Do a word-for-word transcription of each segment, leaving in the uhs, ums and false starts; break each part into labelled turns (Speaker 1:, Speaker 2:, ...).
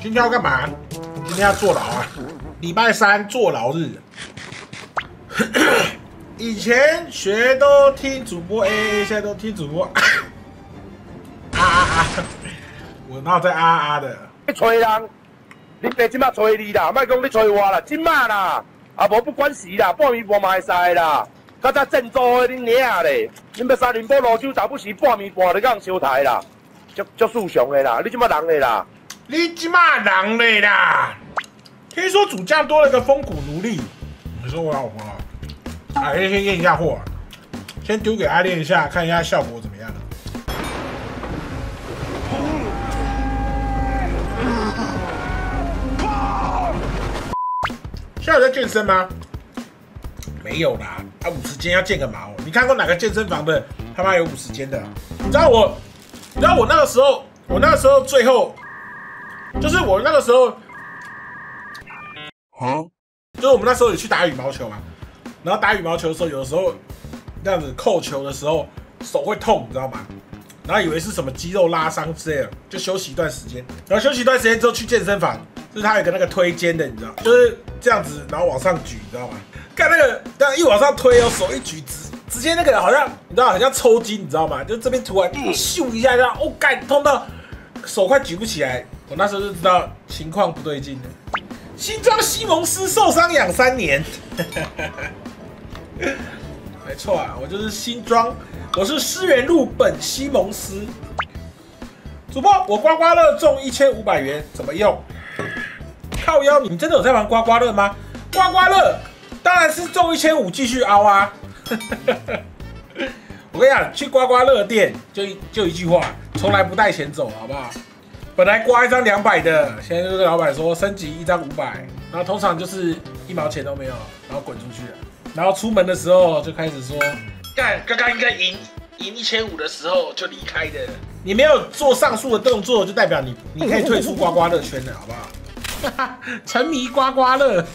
Speaker 1: 今天要干嘛？今天要坐牢啊！礼拜三坐牢日。以前学都听主播 A A， 现在都听主播啊啊啊！我哪有在啊啊的？
Speaker 2: 你吹人，你爸即马吹你啦，莫讲你吹我啦，即马啦，啊无不管时啦，半暝半嘛会使啦。较早正做的恁娘咧，恁要三林波泸州打不时半暝半就讲收台啦，足足肃常的啦，你即马人咧啦。
Speaker 1: 你即马人嘞啦！听说主将多了个风骨奴隶，你说我老婆啊？啊，先先验一下货、啊，先丢给他练一下，看一下效果怎么样。现在有在健身吗？没有啦，啊，五十间要健个毛？你看过哪个健身房的他妈有五十间的？你知道我，你知道我那个时候，我那个时候最后。 就是我那个时候，啊，就是我们那时候有去打羽毛球嘛，然后打羽毛球的时候，有的时候这样子扣球的时候手会痛，你知道吗？然后以为是什么肌肉拉伤之类的，就休息一段时间。然后休息一段时间之后去健身房，就是他有个那个推肩的，你知道，就是这样子，然后往上举，你知道吗？看那个，但一往上推哦，手一举直直接那个好像你知道，好像抽筋，你知道吗？就这边突然咻一下，这样哦，干痛到手快举不起来。 我那时候就知道情况不对劲了。新庄西蒙斯受伤养三年，没错啊，我就是新庄，我是思源路本西蒙斯。主播，我刮刮乐中一千五百元，怎么用？靠腰，你真的有在玩刮刮乐吗？刮刮乐当然是中一千五继续凹啊！我跟你讲，去刮刮乐店就就一句话，从来不带钱走，好不好？ 本来刮一张两百的，现在就跟老板说升级一张五百，然后通常就是一毛钱都没有，然后滚出去了。然后出门的时候就开始说，干，刚刚应该赢赢一千五的时候就离开的。你没有做上述的动作，就代表你你可以退出刮刮乐圈了，好不好？沉迷刮刮乐，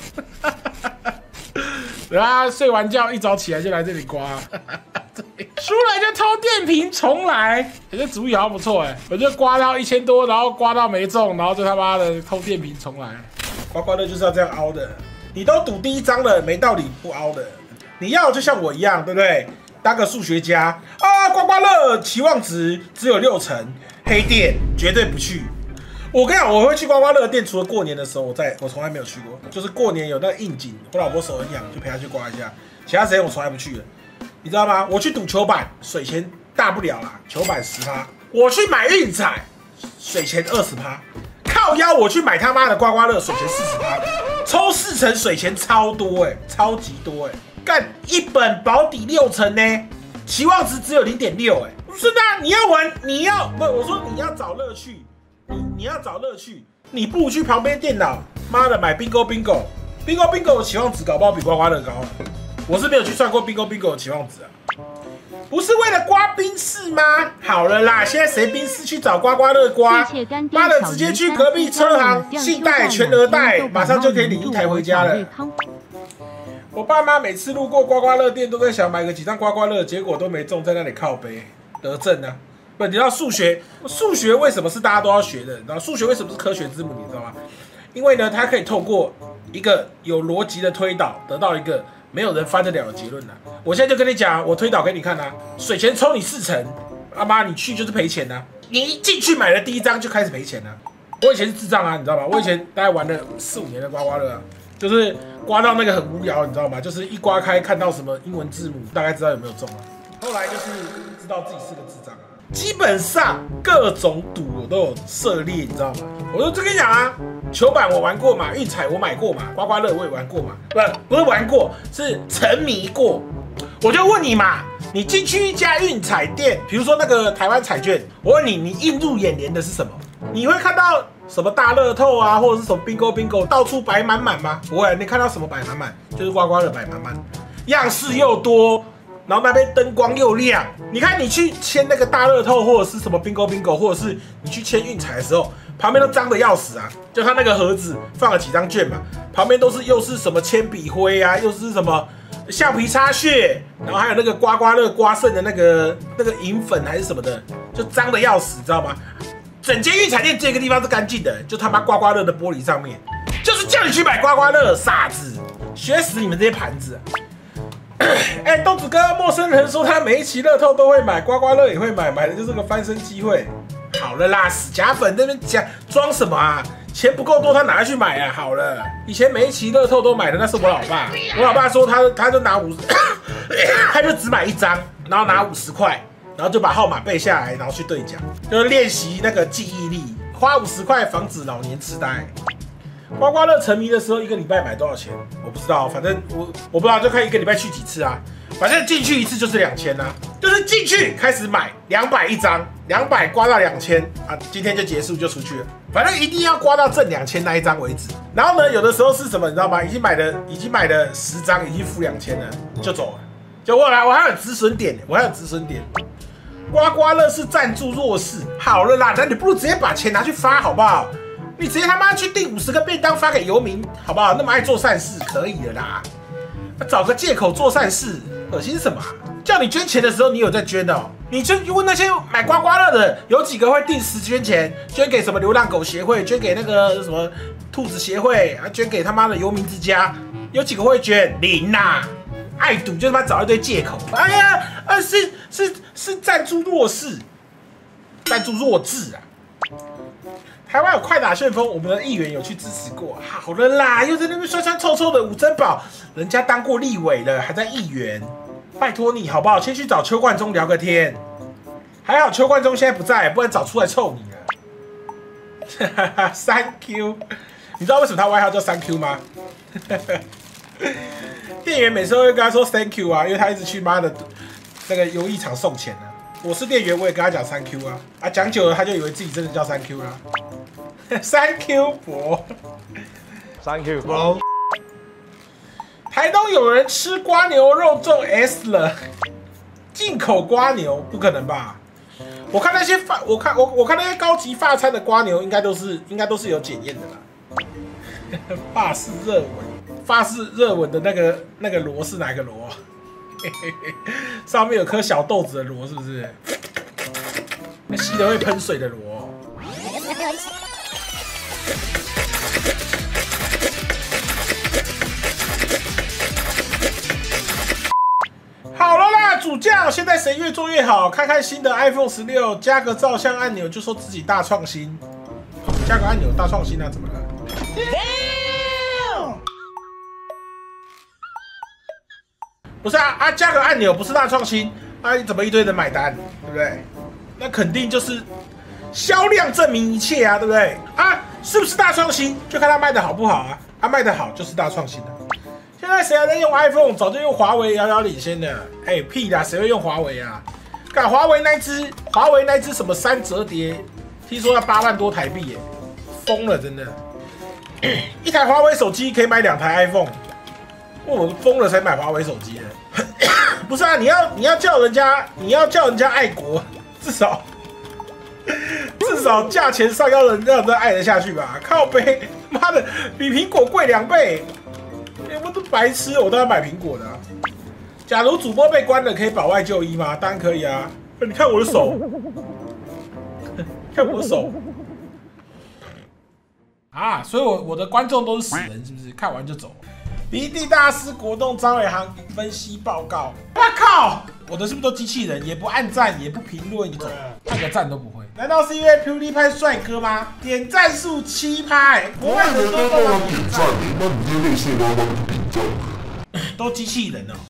Speaker 1: 然后睡完觉一早起来就来这里刮。输了就偷电瓶重来，欸、这主意好像不错哎、欸！我就刮到一千多，然后刮到没中，然后就他妈的偷电瓶重来。刮刮乐就是要这样凹的，你都赌第一张了，没道理不凹的。你要就像我一样，对不对？当个数学家啊！刮刮乐期望值只有六成，黑店绝对不去。我跟你讲，我会去刮刮乐店，除了过年的时候，我在我从来没有去过。就是过年有那个应景，我老婆手很痒，就陪她去刮一下。其他时间我从来不去的。 你知道吗？我去赌球板，水钱大不了啦，球板十趴。我去买运彩，水钱二十趴。靠腰，我去买他妈的刮刮乐，水钱四十趴，抽四成水钱超多哎、欸，超级多哎、欸！干一本保底六成呢，期望值只有零点六哎。不是的，你要玩，你要不？我说你要找乐趣，你你要找乐趣，你不如去旁边电脑，妈的买 bingo bingo bingo bingo 的期望值搞不好比刮刮乐高。 我是没有去算过 bingo bingo 的期望值啊，不是为了刮冰室吗？好了啦，现在谁冰室去找刮刮乐刮？妈的，直接去隔壁车行信贷全额贷，马上就可以领一台回家了。我爸妈每次路过刮刮乐店，都在想买个几张刮刮乐，结果都没中，在那里靠背得正啊。不，你知道数学，数学为什么是大家都要学的？你知道数学为什么是科学之母？你知道吗？因为呢，它可以透过一个有逻辑的推导，得到一个。 没有人翻得了的结论呐！我现在就跟你讲，我推导给你看啊，水钱抽你四成，阿妈你去就是赔钱呐！你一进去买了第一张就开始赔钱了。我以前是智障啊，你知道吗？我以前大概玩了四五年的刮刮乐啊，就是刮到那个很无聊，你知道吗？就是一刮开看到什么英文字母，大概知道有没有中啊。后来就是知道自己是个智障啊。基本上各种赌我都有涉猎，你知道吗？我就跟你讲啊。 球板我玩过嘛，运彩我买过嘛，刮刮乐我也玩过嘛，不不是玩过，是沉迷过。我就问你嘛，你进去一家运彩店，比如说那个台湾彩券，我问你，你映入眼帘的是什么？你会看到什么大乐透啊，或者是什么 bingo bingo 到处摆满满吗？不会，你看到什么摆满满，就是刮刮乐摆满满，样式又多，然后那边灯光又亮。你看你去签那个大乐透或者是什么 bingo bingo， 或者是你去签运彩的时候。 旁边都脏的要死啊！就他那个盒子放了几张券嘛，旁边都是又是什么铅笔灰啊，又是什么橡皮擦屑，然后还有那个刮刮乐刮剩的那个那个银粉还是什么的，就脏的要死，知道吗？ 整间运彩店只有一个地方是干净的，就他妈刮刮乐的玻璃上面，就是叫你去买刮刮乐，傻子，学死你们这些盘子。哎、欸，豆子哥，陌生人说他每一期乐透都会买，刮刮乐也会买，买的就是个翻身机会。好了啦，死假粉那边讲装什么啊？钱不够多，他哪去买啊？好了，以前每一期乐透都买的那是我老爸，我老爸说他他就拿五十，他就只买一张，然后拿五十块，然后就把号码背下来，然后去兑奖，就是练习那个记忆力，花五十块防止老年痴呆。刮刮乐沉迷的时候，一个礼拜买多少钱？我不知道，反正我我不知道，就看一个礼拜去几次啊。反正进去一次就是两千啊，就是进去开始买两百一张，两百刮到两千啊，今天就结束就出去了。反正一定要刮到挣两千那一张为止。然后呢，有的时候是什么你知道吗？已经买了已经买了十张，已经付两千了就走了。就我来，我还有止损点，我还有止损点。刮刮乐是赞助弱势，好了啦，那你不如直接把钱拿去发好不好？你直接他妈去订五十个便当发给游民，好不好？那么爱做善事，可以的啦。找个借口做善事，恶心什么、啊？叫你捐钱的时候，你有在捐哦？你就问那些买刮刮乐的，有几个会定时捐钱？捐给什么流浪狗协会？捐给那个什么兔子协会？啊，捐给他妈的游民之家？有几个会捐？零呐、啊！爱赌就他妈找一堆借口。哎呀，啊是是是赞助弱势，赞助弱智啊！台湾有快打旋风，我们的议员有去支持过。好了啦，又在那边酸酸臭臭的吴珍宝，人家当过立委了，还在议员，拜托你好不好？先去找邱冠中聊个天。还好邱冠中现在不在，不然早出来臭你了。哈哈，三 Q， 你知道为什么他外号叫三 Q 吗？店员每次都会跟他说 Thank you 啊，因为他一直去妈的那个游艺场送钱啊。我是店员，我也跟他讲三 Q 啊，啊讲久了他就以为自己真的叫三 Q 啦。三 Q 博，
Speaker 3: 三 Q 博。
Speaker 1: 台东有人吃瓜牛肉中 S 了，进口瓜牛不可能吧？我看那些法，我看我我看那些高级法餐的瓜牛，应该都是应该都是有检验的啦。法式热吻，法式热吻的那个那个螺是哪个螺？上面有颗小豆子的螺，是不是？那吸的会喷水的螺。好了啦，主将，现在谁越做越好？看看新的 iPhone 十六，加个照相按钮就说自己大创新，加个按钮大创新啊？怎么了？不是啊啊，加个按钮不是大创新啊？怎么一堆人买单，对不对？那肯定就是销量证明一切啊，对不对？啊，是不是大创新？就看它卖的好不好啊！啊，卖的好就是大创新的。现在谁还在用 iPhone？ 早就用华为遥遥领先的。哎、欸，屁啦，谁会用华为啊？看华为那只，华为那只什么三折叠，听说要八万多台币耶，疯了，真的。一台华为手机可以买两台 iPhone。我疯了才买华为手机呢，不是啊？你要你要叫人家你要叫人家爱国，至少至少价钱上要人让人爱得下去吧？靠背，妈的，比苹果贵两倍，欸、我都白痴，我都要买苹果的、啊。假如主播被关了，可以保外就医吗？当然可以啊！你看我的手，看我的手啊！所以我我的观众都是死人，是不是？看完就走。B D 大师国栋张伟航分析报告。我靠，我的是不是都机器人？也不按赞，也不评论，按个赞都不会。难道是因为 PewDiePie 帅哥吗？点赞数七拍，国外很多都帮我点赞，那你就类似帮忙点赞，都机器人哦。